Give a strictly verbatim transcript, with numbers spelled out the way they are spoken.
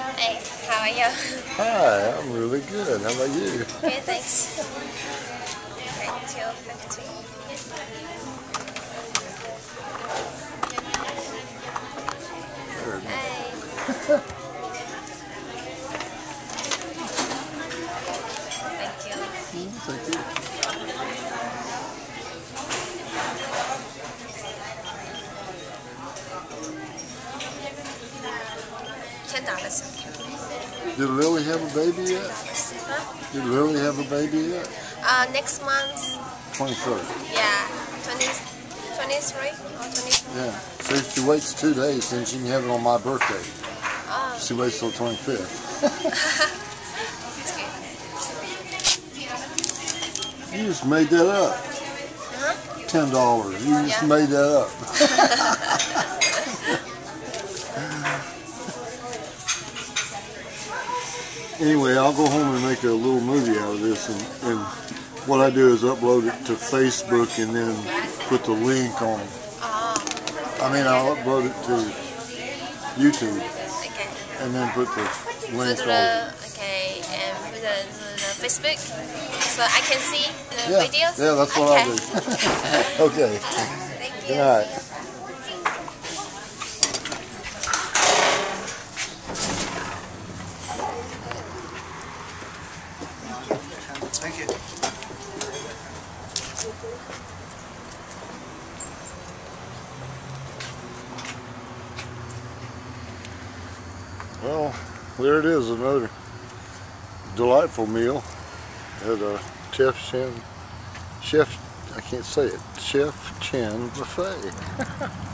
Hey, how are you? Hi, I'm really good. How about you? Good, thanks. Right, two fifty. Hey. Thank you. Mm, thank you. Ten dollars. Did Lily have a baby Ten yet? dollars. Huh? Did Lily have a baby yet? Uh, next month. twenty-third. Yeah, twenty, twenty-three or twenty-four. Yeah. So if she waits two days, then she can have it on my birthday. Oh. She waits till twenty-fifth. It's good. You just made that up. Uh-huh. Ten dollars. You just Yeah. made that up. Anyway, I'll go home and make a little movie out of this, and, and what I do is upload it to Facebook and then put the link on. Oh. I mean, I'll upload it to YouTube Okay. and then put the link Put on. the, okay, and put the, the Facebook so I can see the Yeah, videos? yeah, that's what okay. I'll do. Okay. Thank you. Good night. Thank you. Well, there it is, another delightful meal at a Chef Chin, Chef, I can't say it, Chef Chin Buffet.